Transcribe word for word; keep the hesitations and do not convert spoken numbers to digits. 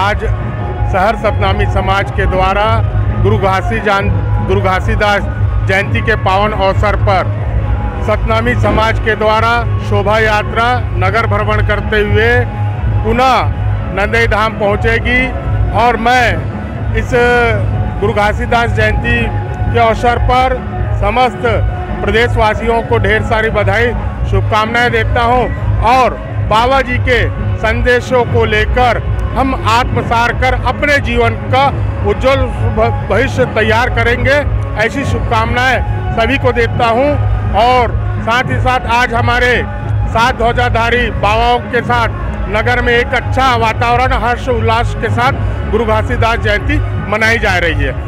आज शहर सतनामी समाज के द्वारा गुरु घासी जान गुरु घासीदास जयंती के पावन अवसर पर सतनामी समाज के द्वारा शोभा यात्रा नगर भ्रमण करते हुए पुनः नंदेई धाम पहुँचेगी। और मैं इस गुरु घासीदास जयंती के अवसर पर समस्त प्रदेशवासियों को ढेर सारी बधाई शुभकामनाएं देता हूं और बाबा जी के संदेशों को लेकर हम आत्मसार कर अपने जीवन का उज्जवल भविष्य तैयार करेंगे, ऐसी शुभकामनाएं सभी को देता हूं। और साथ ही साथ आज हमारे सात ध्वजाधारी बाबाओं के साथ नगर में एक अच्छा वातावरण हर्ष उल्लास के साथ गुरु घासीदास जयंती मनाई जा रही है।